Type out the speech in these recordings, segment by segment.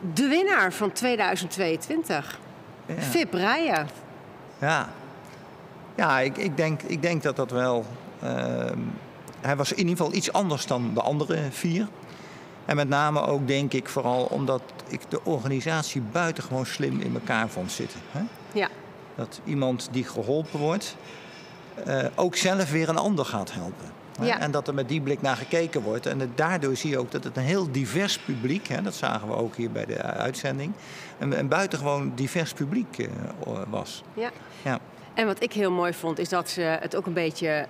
de winnaar van 2022. Ja. Fib Rijen. Ja, ik denk dat dat wel... hij was in ieder geval iets anders dan de andere 4. En met name ook, denk ik, vooral omdat ik de organisatie buitengewoon slim in elkaar vond zitten. Hè? Ja. Dat iemand die geholpen wordt... ook zelf weer een ander gaat helpen. Ja. En dat er met die blik naar gekeken wordt. En daardoor zie je ook dat het een heel divers publiek... Hè, dat zagen we ook hier bij de uitzending... een buitengewoon divers publiek was. Ja. Ja. En wat ik heel mooi vond, is dat ze het ook een beetje...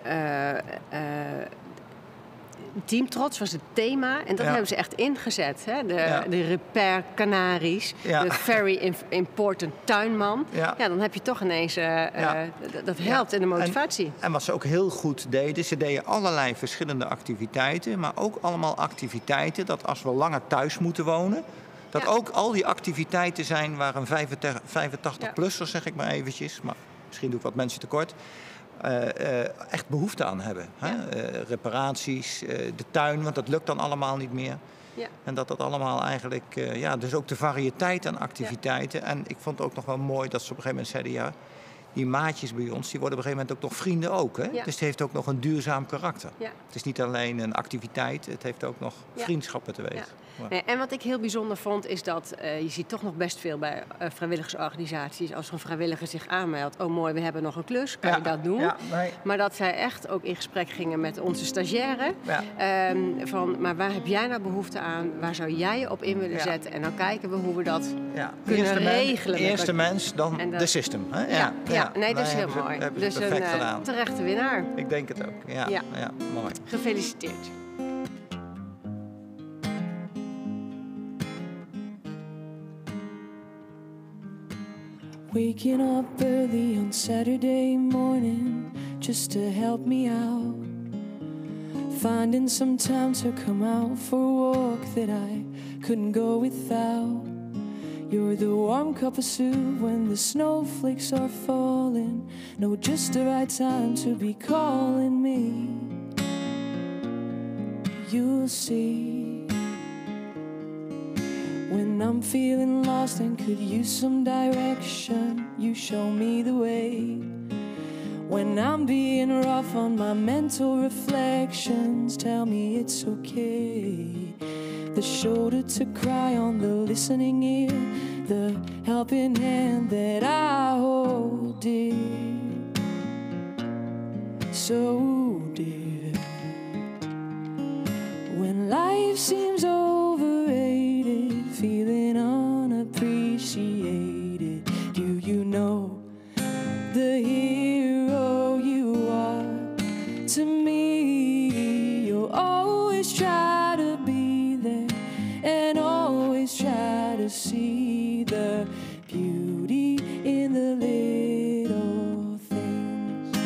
Teamtrots was het thema. En dat hebben ze echt ingezet. Hè? De repair Canaries. Ja. De very important tuinman. Ja. Ja, dan heb je toch ineens... dat helpt in de motivatie. En wat ze ook heel goed deden... ze deden allerlei verschillende activiteiten... maar ook allemaal activiteiten dat als we langer thuis moeten wonen... dat ook al die activiteiten zijn waar een 85-plusser, zeg ik maar eventjes... maar misschien doe ik wat mensen tekort... echt behoefte aan hebben. Hè? Reparaties, de tuin, want dat lukt dan allemaal niet meer. Ja. En dat allemaal eigenlijk... dus ook de variëteit aan activiteiten. Ja. En ik vond het ook nog wel mooi dat ze op een gegeven moment zeiden... ja, die maatjes bij ons, die worden op een gegeven moment ook nog vrienden ook. Hè? Ja. Dus het heeft ook nog een duurzaam karakter. Ja. Het is niet alleen een activiteit, het heeft ook nog vriendschappen teweeg. Ja. Ja. Nee, en wat ik heel bijzonder vond, is dat je ziet toch nog best veel bij vrijwilligersorganisaties. Als er een vrijwilliger zich aanmeldt, oh mooi, we hebben nog een klus, kan je dat doen? Ja, nee. Maar dat zij echt ook in gesprek gingen met onze stagiaire. Ja. Maar waar heb jij nou behoefte aan? Waar zou jij je op in willen zetten? En dan kijken we hoe we dat kunnen regelen. Eerste mens, dan de system. Hè? Nee, dat is heel mooi. Dus een terechte winnaar. Ik denk het ook. Ja, mooi. Gefeliciteerd. Waking up early on Saturday morning just to help me out. Finding some time to come out for a walk that I couldn't go without. You're the warm cup of soup when the snowflakes are falling. Know just the right time to be calling me. You'll see. When I'm feeling lost and could use some direction, you show me the way. When I'm being rough on my mental reflections, tell me it's okay. The shoulder to cry on, the listening ear, the helping hand that I hold dear, so dear. When life seems overrated, feeling unappreciated, do you know the hero you are to me? You'll always try to be there and always try to see the beauty in the little things.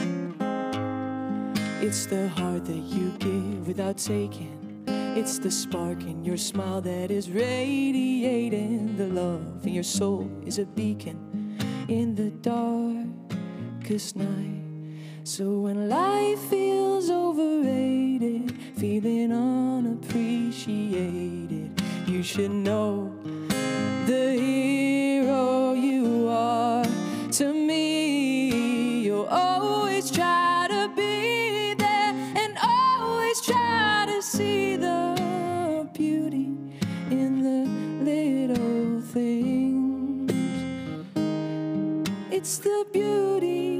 It's the heart that you give without taking. It's the spark in your smile that is radiating. The love in your soul is a beacon in the darkest night. So when life feels overrated, feeling unappreciated, you should know the hero you are to me. You'll always try to be there and always try to see the beauty in the little things. It's the beauty